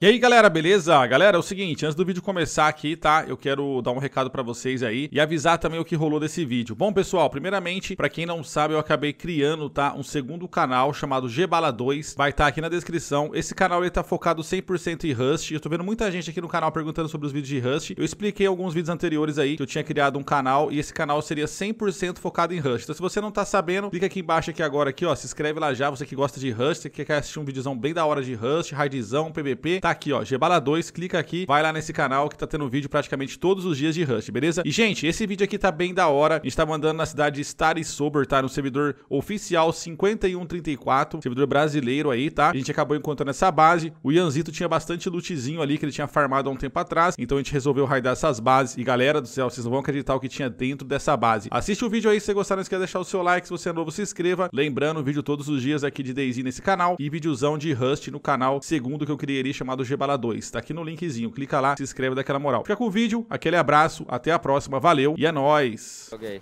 E aí galera, beleza? Galera, é o seguinte, antes do vídeo começar aqui, tá? Eu quero dar um recado pra vocês aí e avisar também o que rolou desse vídeo. Bom pessoal, primeiramente, pra quem não sabe, eu acabei criando, tá? Um segundo canal chamado Gbala2, vai estar aqui na descrição. Esse canal ele tá focado 100% em Rust. Eu tô vendo muita gente aqui no canal perguntando sobre os vídeos de Rust. Eu expliquei alguns vídeos anteriores aí que eu tinha criado um canal e esse canal seria 100% focado em Rust. Então se você não tá sabendo, clica aqui embaixo aqui agora aqui, ó, se inscreve lá já, você que gosta de Rust, que quer assistir um videozão bem da hora de Rust, raidzão, PVP, tá aqui, ó, Gbala2, clica aqui, vai lá nesse canal que tá tendo vídeo praticamente todos os dias de Rust, beleza? E, gente, esse vídeo aqui tá bem da hora, a gente tá mandando na cidade de Star e Sober, tá? No servidor oficial 5134, servidor brasileiro aí, tá? A gente acabou encontrando essa base, o Ianzito tinha bastante lootzinho ali que ele tinha farmado há um tempo atrás, então a gente resolveu raidar essas bases, e galera do céu, vocês não vão acreditar o que tinha dentro dessa base. Assiste o vídeo aí, se você gostar, não esquece de deixar o seu like, se você é novo, se inscreva, lembrando, vídeo todos os dias aqui de DayZ nesse canal, e videozão de Rust no canal segundo que eu criei ali, chamado Gbala2. Tá aqui no linkzinho, clica lá, se inscreve daquela moral. Fica com o vídeo, aquele abraço, até a próxima, valeu e é nóis. Joguei.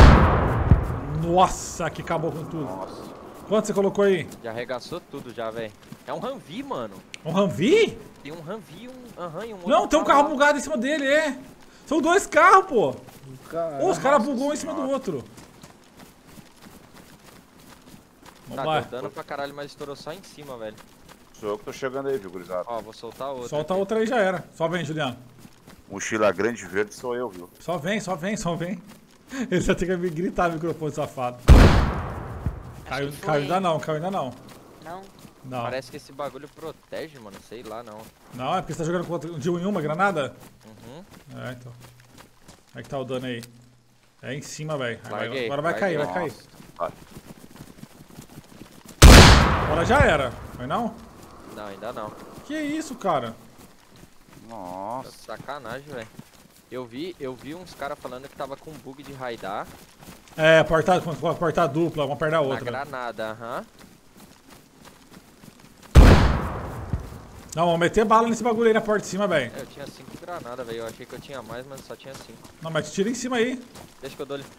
Nossa, que acabou com tudo. Nossa. Quanto você colocou aí? Já arregaçou tudo já, velho. É um Humvee, mano. Um Humvee? Tem um Humvee e um outro. Não, tem um carro lá. bugado em cima dele, é. São dois carros, pô. Caramba, Ô, os caras bugou um em cima do outro. Vamos Tá lá. dando pra caralho, mas estourou só em cima, velho. Sou eu que tô chegando aí, viu, gurizada? Ó, vou soltar outro. Solta aqui. outra aí, já era. Só vem, Juliano. Mochila grande verde sou eu, viu? Só vem, só vem, só vem. Ele só tem que me gritar no microfone, safado. Caiu, caiu ainda não, caiu ainda não. Não? Não. Parece que esse bagulho protege, mano. Sei lá, não. Não, é porque você tá jogando contra de um em uma granada? Uhum. É, então. Como é que tá o dano aí? É em cima, velho. Larguei, Agora vai cair, vai larguei. cair. Vai. Agora já era. Foi não? Não, ainda não. Que isso, cara? Nossa. Sacanagem, velho. Eu vi uns caras falando que tava com bug de raidar É, porta dupla, uma perto da na outra. granada, aham. Não, vamos meter bala nesse bagulho aí na porta de cima, velho. Eu tinha 5 granadas, velho. Eu achei que eu tinha mais, mas só tinha 5. Não, mas tira em cima aí. Deixa que eu dou ali.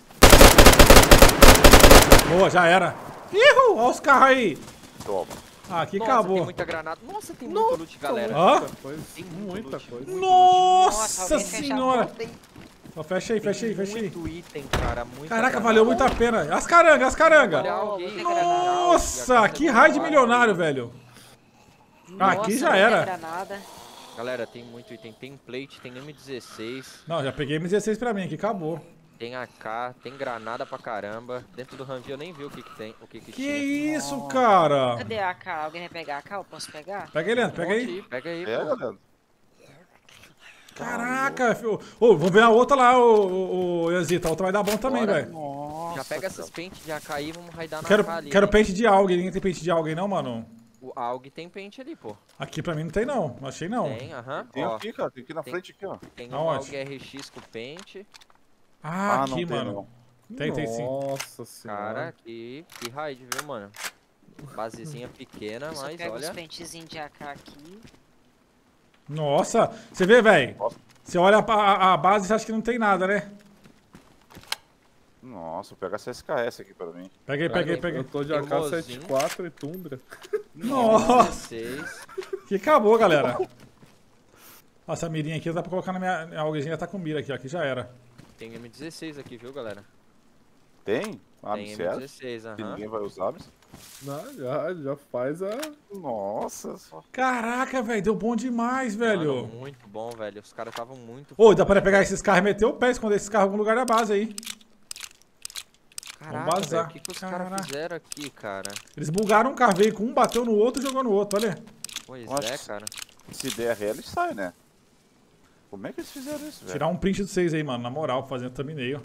Boa, já era. Ihu, olha os carros aí. Toma. Ah, aqui Nossa, acabou. tem muita granada. Nossa, tem muito loot, galera. Hã? Tem Muita loot, coisa. muito Nossa alguém fecha a senhora. porta aí. Ó, fecha aí, fecha aí, fecha aí. Muito item, cara. Muita Caraca, granada. valeu muito a pena. As carangas, as carangas. Olha alguém. Nossa, que raid milionário, velho. Aqui já era. Granada. Galera, tem muito item. Tem plate, tem M16, Não, já peguei M16 pra mim aqui, acabou. tem AK, tem granada pra caramba. Dentro do Humvee eu nem vi o que tem, o que Que tinha. isso, cara? Cadê a AK? Alguém vai pegar a AK? Eu posso pegar? Pega aí, Leandro, pega aí. Pega aí, É, pô. galera. Caraca, filho. Ô, vamos ver a outra lá, ô Ianzito. A outra vai dar bom também, Bora. velho. Nossa. Já pega essas pentes de AK aí e vamos raidar na Quero, AK ali. quero pente de alga. Ninguém tem pente de alga aí, não, mano? O AUG tem pente ali, pô. Aqui pra mim não tem, não. Não achei, não. Tem, aham. Tem Ó, aqui, cara. Tem aqui na tem- frente, aqui, ó. tem um Aonde? AUG RX com pente. Ah, não aqui, tem, mano. não. Tem sim. Nossa senhora. Cara, que raid, viu, mano? Basezinha pequena, Eu só mas pego os olha. pentezinhos de AK aqui. Nossa, você vê, velho. Nossa. Você olha a base e acha que não tem nada, né? Nossa, vou pegar essa SKS aqui pra mim. Peguei, peguei, Eu peguei. tô de Tem um AK-74 e Tundra. Nossa, 16. que acabou, galera. Nossa, a mirinha aqui dá pra colocar na minha... A algazinha tá com mira aqui, ó. Aqui já era. Tem M16 aqui, viu, galera? Tem? Ah, Tem sério? M16, Que aham. ninguém vai usar, mas... Não, já faz a... Nossa, só... Caraca, velho. Deu bom demais, velho. Mano, muito bom, velho. Os caras estavam muito. Ô, dá pra pegar esses carros e meter o pé, esconder esses carros em algum lugar da base aí. Caraca, vazar. velho, o que, que os Caraca. caras fizeram aqui, cara? Eles bugaram um carro, veio com um, bateu no outro e jogou no outro, olha. Pois Nossa. é, cara. Se der RL, sai, né? Como é que eles fizeram isso, velho? Tirar um print de vocês aí, mano, na moral, fazendo thumbnail.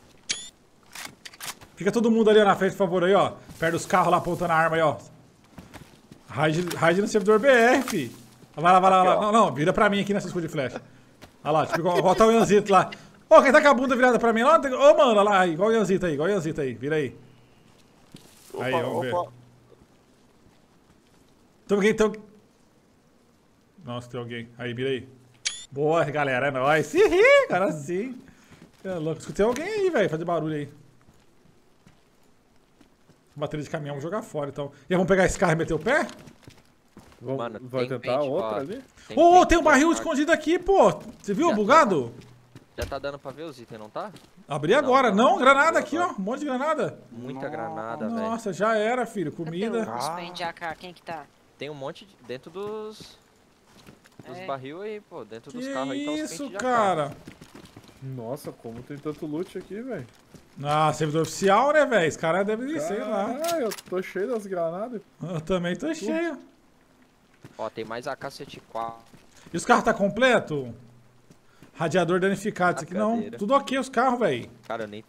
Fica todo mundo ali ó, na frente, por favor, aí, ó. Perto dos carros lá, apontando a arma aí, ó. Raid no servidor BR, fi. Vai lá, vai lá, vai lá. Aqui, ó. Não, vira pra mim aqui nessa escudo de flecha. Olha lá, tipo, igual tá o Ianzito lá. Ô, quem tá com a bunda virada pra mim lá? Ô, mano, olha lá, igual o Ianzito aí, igual o Ianzito aí. Vira aí. Opa, Aí, vamos ver. opa. Tem alguém, tem alguém. Nossa, tem alguém. Aí, vira aí. Boa, galera, é nóis. Ih, agora sim. É louco, escutei alguém aí, velho, fazer barulho aí. Bateria de caminhão, vou jogar fora, então. E aí, vamos pegar esse carro e meter o pé? Mano, Vai tem tentar pente, outra ó. ali? Ô, pente tem um de barril AK. escondido aqui, pô. Você viu, Já tá. bugado? Já tá dando pra ver os itens, não tá? Abri agora. tá. Não, granada Abriu aqui, ó. agora. Um monte de granada. Muita granada, velho. Nossa, já era, filho. Cadê Comida. os pentes de AK? Quem que tá? Tem um monte dentro dos É. barril aí, pô. Dentro dos Que carros aí tá os isso, pentes de AK. cara? Nossa, como tem tanto loot aqui, velho. Ah, servidor oficial, né, velho? Esse cara deve ser, sei lá. Ah, eu tô cheio das granadas. Eu também tô cheio. Ó, tem mais AK-74. E os carros tá completo? Radiador danificado. Isso aqui não. Brincadeira. Tudo ok os carros, velho. Cara, eu nem...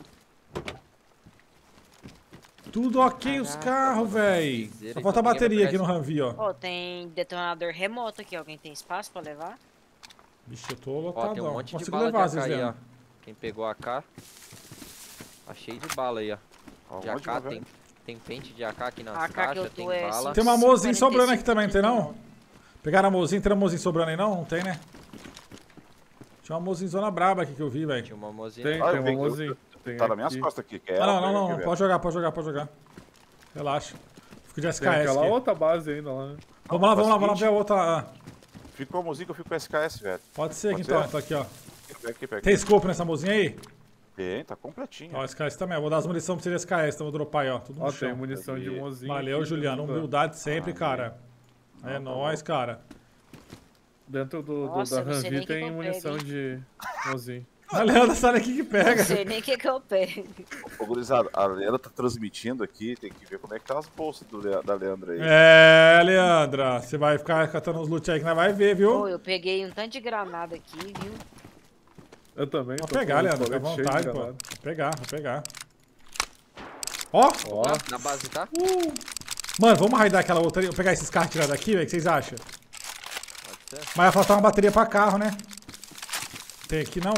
Tudo ok os Caraca, carros, mano. velho. Piseira, Só então falta a ninguém vai bateria pegar aqui no esse- Ranvi, ó. Ó, tem detonador remoto aqui. Alguém tem espaço pra levar? Vixe, eu tô Ó, lotadão. tem um monte de Consigo bala levar, de vocês AK aí, ó. vendo. Quem pegou AK... Tá cheio de bala aí, ó. De Aonde, AK, velho? tem pente de AK aqui nas A AK que eu caixas, tô tem é bala. Tem uma mozinha 45, sobrando aqui também, não tem não? 39. Pegaram a mozinha, tem uma mozinha sobrando aí não? Não tem, né? Tinha uma mozinha zona braba aqui que eu vi, velho. Tinha uma mozinha. Tem, Ah, tem eu um vi, amorzinho. Tem Tá nas minhas aqui. costas aqui. Quer Ah, não, ela? não, Pega não. aqui, Pode jogar, pode jogar, pode jogar. Relaxa. Fico de SKS Tem aquela aqui. outra base ainda lá, né? Vamos lá, vamos lá, vamos lá seguinte. ver a outra. Ah, velho. Fica com a mozinha que eu fico com SKS, velho. pode ser aqui Pode então. ser? Então aqui, ó. Pega aqui, pega Tem aqui. scope nessa mozinha aí? Tem, tá completinho. Ó, SKS também. Eu vou dar as munições pra você de SKS, então vou dropar aí, ó. Tudo no Ó, tem chão. munição de Peguei. mozinho. Valeu, aqui Juliano. dentro da- Humildade sempre, Ah, cara. É tá nóis, cara. Dentro Nossa, da eu não sei nem Ranvi que tem eu munição pego, de mozinho. A Leandra sai aqui que pega. Não sei nem o que eu pego. Ô, gurizada, a Leandra tá transmitindo aqui, tem que ver como é que tá as bolsas da Leandra aí. É, Leandra. Você vai ficar catando uns loot aí que nós vai ver, Pô, viu? eu peguei um tanto de granada aqui, viu? Eu também. Vou tô pegar, com o Leandro. Fica à colete cheio de vontade, pô. granada. Vou pegar, vou pegar. Ó! Ó, Na base, tá? Mano, vamos raidar aquela outra ali. Vou pegar esses carros tirados daqui, velho. O que vocês acham? Pode ser. Mas vai faltar uma bateria pra carro, né? Tem aqui não?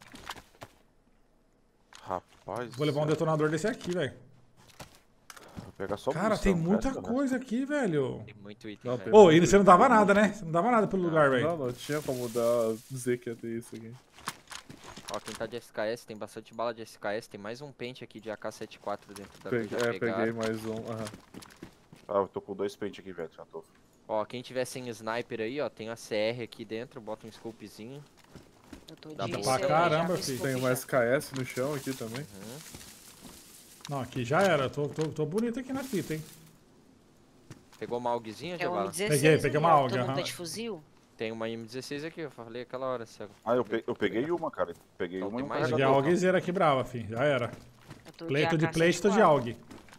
Rapaz. Vou levar um detonador desse aqui, velho. Vou pegar só Cara, munição, tem muita resto, né? coisa aqui, velho. Tem muito item, Não, velho. tem- Ô, e você não dava nada, né? Você não dava nada pelo lugar, velho. não tinha como dizer que ia ter isso aqui. Ó, quem tá de SKS, tem bastante bala de SKS. Tem mais um pente aqui de AK-74 dentro da que já Peguei pegaram. mais um. Aham. Ah, eu tô com 2 pentes aqui, velho. Já tô. Ó, quem tiver sem sniper aí, ó, tem a CR aqui dentro. Bota um scopezinho. Eu tô Dá de pra CR já caramba, com filho. scope Tem já. uma SKS no chão aqui também. Não, aqui já era. Tô bonito aqui na fita, hein? Pegou uma AUGzinha, É um Jabala? M16 Peguei uma ali, ó, AUG, todo mundo aham. tá de fuzil? Tem uma M16 aqui, eu falei aquela hora. Ah, eu peguei uma, cara. Peguei Então uma tem e um mais Peguei a carregador. AUGzeira aqui brava, filho. Já era. Eu tô Pleito de AK-74. pleito de AUG.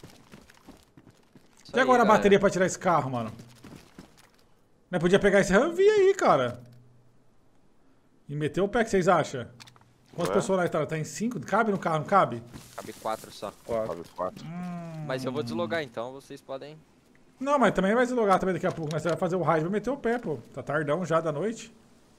Isso E aí, agora a galera. bateria pra tirar esse carro, mano? Nós podia pegar esse Ranvi aí, cara. E meter o pé, que vocês acham? Quantas Ué? pessoas nós tá? Tá em 5? Cabe no carro, não cabe? Cabe 4 só. 4. Mas eu vou deslogar então, vocês podem... Não, mas também vai deslogar também daqui a pouco. Nós vai fazer o raid, vai meter o pé, pô. Tá tardão já da noite.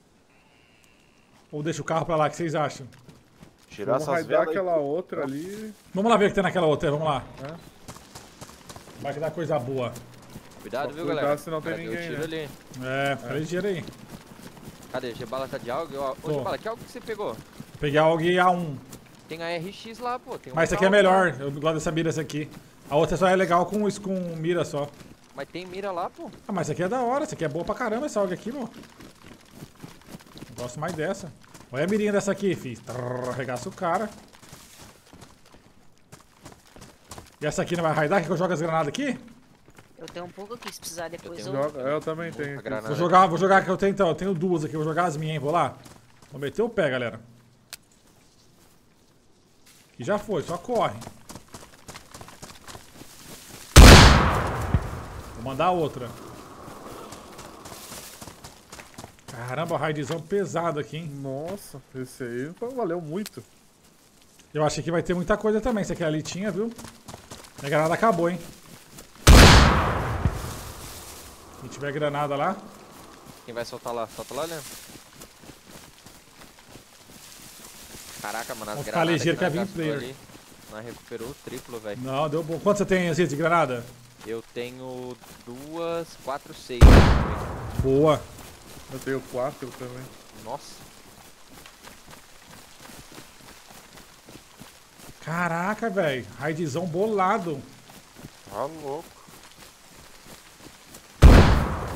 Ou deixa o carro pra lá, o que vocês acham? Tirar Vamos essas raidar velas aí. aquela outra ali. Vamos lá ver o que tem naquela outra, vamos lá. É. Vai que dá coisa boa. Cuidado, Só viu, cuidar galera? se não tem Cara, deu ninguém, tiro né? ali. É, fica ligeiro aí. Cadê? G-Bala tá de AUG? Ó, Tô. ô, G-Bala, que AUG que você pegou? Peguei a AUG A1. Tem a RX lá, pô. Tem Mas essa outra aqui é AUG melhor. lá. Eu gosto dessa mira essa aqui. A outra só é legal com mira só. Mas tem mira lá, pô. Ah, mas essa aqui é da hora. Essa aqui é boa pra caramba, essa AUG aqui, pô. Eu gosto mais dessa. Olha a mirinha dessa aqui, fi. Arregaça o cara. E essa aqui não vai raidar? Quer que eu jogue as granadas aqui? Eu tenho um pouco aqui, se precisar depois tenho eu... Joga, eu também tenho. Uma aqui. granada. Vou jogar que eu tenho então. Eu tenho duas aqui. Vou jogar as minhas, hein? Vou lá. Vou meter o pé, galera. Aqui já foi, só corre. Vou mandar outra. Caramba, raidzão pesado aqui, hein? Nossa, esse aí valeu muito. Eu achei que vai ter muita coisa também. Esse aqui ali tinha, viu? Minha granada acabou, hein? Se tiver granada lá. Quem vai soltar lá? Solta lá, Leandro. Caraca, mano, as Vamos ficar granadas ligeiro que é nós 20 gastou player. ali, nós recuperou o triplo, velho. Não, deu bom. Quanto você tem, Zito, de granada? Eu tenho 2, 4, 6. Boa. Eu tenho 4 também. Nossa. Caraca, velho. Raidzão bolado. Tá louco.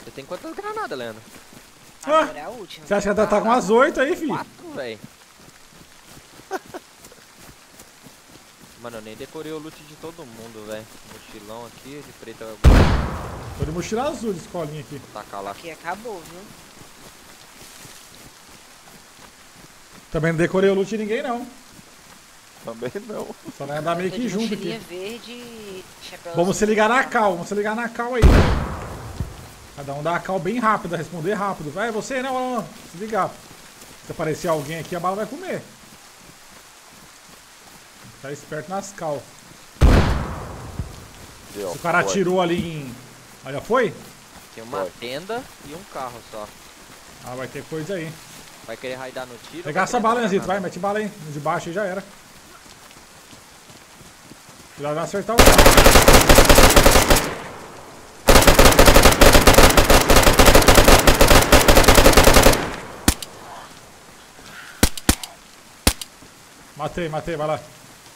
Você tem quantas granadas, Leandro? Agora é a última. Você acha que ela tá com umas 8 aí, filho? 4, velho. Mano, eu nem decorei o loot de todo mundo, velho. Mochilão aqui, de preto eu Tô de mochila azul de escolinha aqui. vou tacar lá. Aqui acabou, viu? Também não decorei o loot de ninguém, não. Também não. Só vai andar meio Tô que de junto mochilinha aqui. verde, chapéu Vamos se azul. ligar na cal, vamos se ligar na cal aí. Cada um dá a cal bem rápida, responder rápido. Vai, você não. Se ligar. Se aparecer alguém aqui, a bala vai comer. Tá esperto nas cal. Se o cara atirou ali em... Olha, foi? Tem uma tenda e um carro só. Ah, vai ter coisa aí. Vai querer raidar no tiro? Pegar essa bala, Leanzito, vai, mete bala aí. De baixo aí já era. Cuidado de não acertar o carro. Matei, vai lá.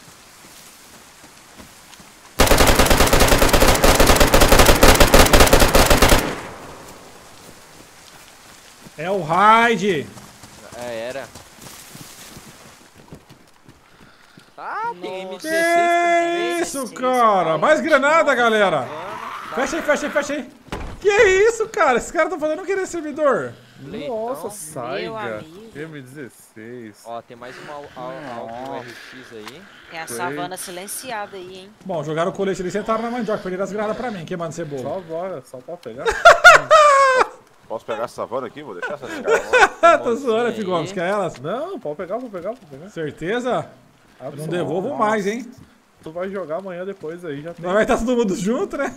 É o raid. É, era. Ah, tem M16 Que também. isso, cara? Mais granada, galera. Fecha aí. Que isso, cara? Esses caras estão fazendo o que nesse servidor? Nossa, meu Saiga. amigo. M16. Ó, tem mais uma Alco RX aí. Tem a savana silenciada aí, hein? Bom, jogaram o colete ali e sentaram na mandioca. Perderam as granadas pra mim. Quem manda cebola? Só bora, só pode pegar. Posso pegar essa savana aqui? Vou deixar essas caras. Tô zoando, aí. Figomes. Quer elas? Não, pode pegar. Certeza? Eu não devolvo mais, hein? Tu vai jogar amanhã depois aí, já tem. Vai estar todo mundo junto, né?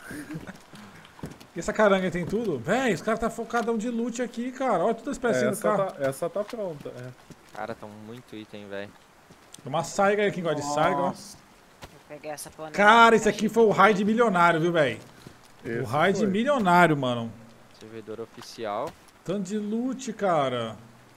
E essa caranga aí tem tudo? Véi, os caras tá focadão de loot aqui, cara. Olha todas as pecinhas do carro. Essa tá pronta. É. Cara, tão muito item, velho. Tem uma saiga aí, quem gosta de saiga, ó. Vou pegar essa panela. Cara, esse aqui foi o raid milionário, viu, velho? O Esse raid foi. milionário, mano. Servidor oficial. Tanto de loot, cara.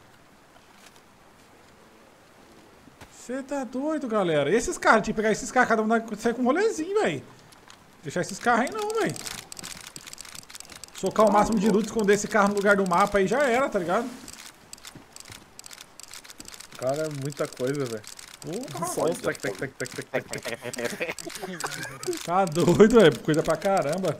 Você tá doido, galera. E esses caras? Tinha que pegar esses carros, cada um sair com um rolezinho, velho. Deixar esses carros aí não, velho. Socar o máximo de loot, esconder esse carro no lugar do mapa aí já era, tá ligado? Cara, é muita coisa, velho. Só os tec. Tá doido, velho. Coisa pra caramba.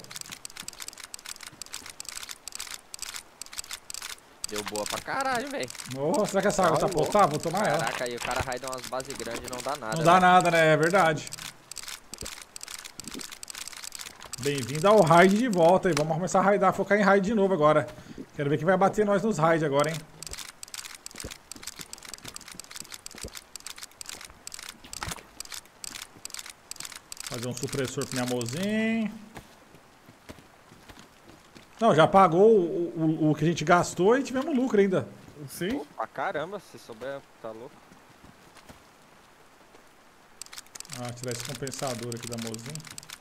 Deu boa pra caralho, velho. Oh, será que essa água tá potável? Vou tomar ela. Caraca, aí o cara raida umas bases grandes e não dá nada. Não dá nada, né? É verdade. Bem-vindo ao raid de volta aí. Vamos começar a raidar, focar em raid de novo agora. Quero ver quem vai bater nós nos raid agora, hein? Fazer um supressor pro minha mozinha. Não, já pagou o que a gente gastou e tivemos lucro ainda. Sim. Pra caramba, se souber, tá louco. Ah, tirar esse compensador aqui da mozinha.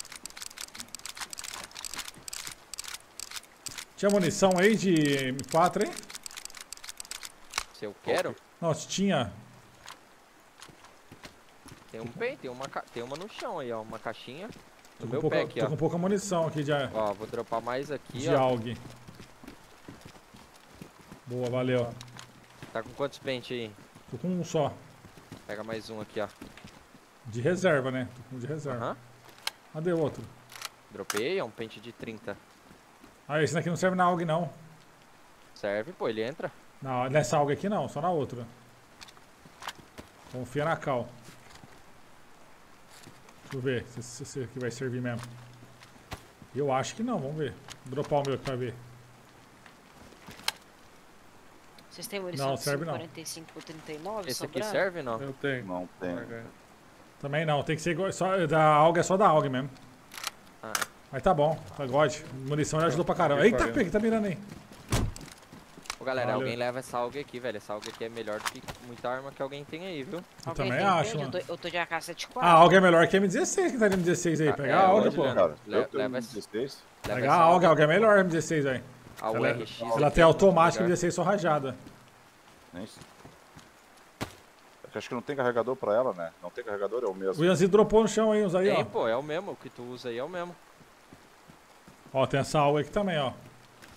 Tinha munição aí de M4, hein? Se eu quero, Nossa, tinha. tem um bem, tem uma no chão aí, ó. Uma caixinha. Tô No com, meu pouca, pack, tô ó. com pouca munição aqui Ó, vou dropar mais aqui, de ó. AUG. Boa, valeu. Tá com quantos pente aí? Tô com um só. Pega mais um aqui, ó. De reserva, né? Tô com um de reserva. Aham. Cadê o outro? Dropei, é um pente de 30. Ah, esse daqui não serve na AUG, não. Serve, pô, ele entra. Não, nessa AUG aqui não, só na outra. Confia na cal. Deixa eu ver se esse aqui vai servir mesmo. Eu acho que não, vamos ver. Vou dropar o meu aqui pra ver. Vocês têm munição Não, de serve não. 45 por 39 Esse aqui sobrando? serve não? Eu tenho. Não tem. Também não, tem que ser igual, só, da AUG é só da AUG mesmo. Ah, Mas tá bom, tá God. Munição já ajudou pra caramba. Eita, pega, tá mirando aí. ô galera, Valeu. alguém leva essa AUG aqui, velho. Essa AUG aqui é melhor do que muita arma que alguém tem aí, viu? Eu Alguém também tem acho, pente? mano. Eu tô de AK-74. A AUG é melhor que a M16, que tá de M16 aí. Pega a AUG, lógico, pô. né? Cara, Le- eu tenho leva um essa- 16. Leva Pega a essa AUG é melhor a M16 aí. A Ela, URX. ela aqui tem é automática e muito M16 só rajada. Nem sei. Acho que não tem carregador pra ela, né? Não tem carregador, é o O mesmo. Ianzito dropou no chão aí, uns aí, Tem, ó. pô, é o mesmo. O que tu usa aí é o mesmo. Ó, tem essa AUG aqui também, ó.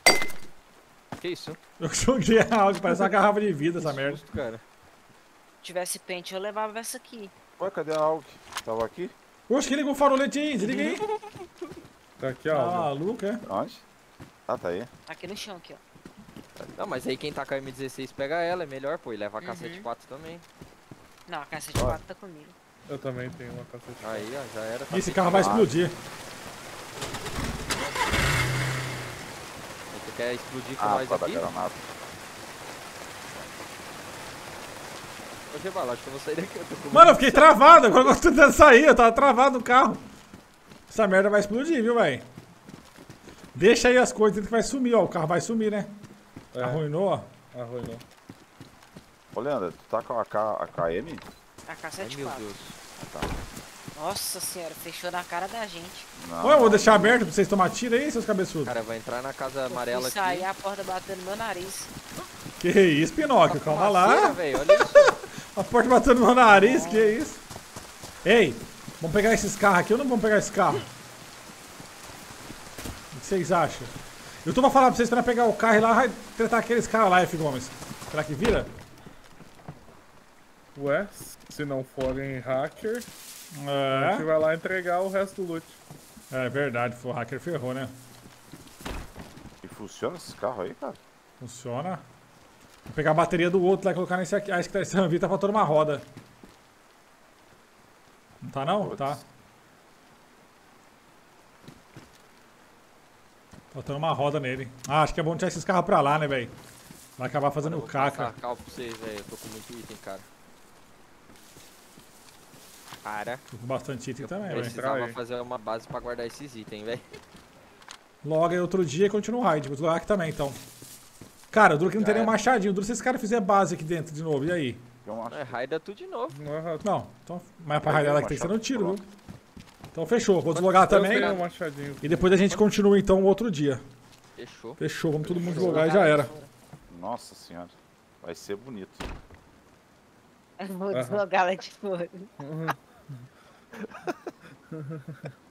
Que isso? Eu joguei a AUG, parece uma garrafa de vida essa Que merda. susto, cara. Se tivesse pente, eu levava essa aqui. Ué, cadê a AUG? Tava aqui? Oxe, que ligou o farolete aí? Desliga aí. Tá aqui, Tá ó. maluco, é? Onde? Ah, tá aí. Aqui no chão, aqui, ó. Não, mas aí quem tá com a M16 pega ela, é melhor, pô. E leva a Uhum. K74 também. Não, a K74 tá comigo. Eu também tenho uma cacete. Aí, ó, já era. tá Esse feito. carro vai explodir. Você quer explodir com Ah, nós pra dar aqui? granada. Ô, Gebala, acho que eu vou sair daqui. Eu tô com Mano, eu fiquei travado. Agora eu tô tentando sair. Eu tava travado no carro. Essa merda vai explodir, viu, velho? Deixa aí as coisas que vai sumir, ó. O carro vai sumir, né? É, Arruinou, ó. arruinou. Ô, Leandro, tu tá com a KM? A Ai, K74. meu Deus. Nossa senhora, fechou na cara da gente. Não. Ué, eu vou deixar aberto pra vocês tomar tiro aí, seus cabeçudos. Cara, vai entrar na casa Eu amarela fui aqui. sair, a porta batendo no meu nariz. Que isso, Pinóquio? Calma Fumaceira, lá. velho, olha isso. A porta batendo no meu nariz, que isso? Ei, vamos pegar esses carros aqui ou não vamos pegar esse carro? O que vocês acham? Eu tô pra falar pra vocês pra pegar o carro e lá vai tratar aqueles caras lá, F. Gomes. Será que vira? Ué, se não forem hacker, a gente É, vai lá entregar o resto do loot. é verdade, foi o hacker ferrou, né? E funciona esses carros aí, cara? Funciona. Vou pegar a bateria do outro lá e colocar nesse aqui. Acho que esse Rambi tá faltando uma roda. Não tá não? Putz. Tá. Faltando uma roda nele. Ah, acho que é bom tirar esses carros pra lá, né, velho? Vai acabar fazendo Eu vou caca. passar cal pra vocês, velho. Eu tô com muito item, cara. Cara, Tô com bastante item também, velho. precisava aí. fazer uma base pra guardar esses itens, velho. Logo aí outro dia e continua o raid. Vou jogar aqui também, então. Cara, o duro que não tem Já nenhum era. machadinho. O duro se esse cara fizer base aqui dentro de novo. E aí? Eu acho. É, raida tudo de novo. Não, então. Mas pra raidar ela que tem que ser no tiro, viu? Pronto. Então fechou. Vou deslogar Eu também. tenho um machadinho. E depois a gente continua então outro dia. Fechou. Fechou, vamos todo mundo deslogar e já era. Nossa senhora. Vai ser bonito. Eu vou deslogar lá de fora.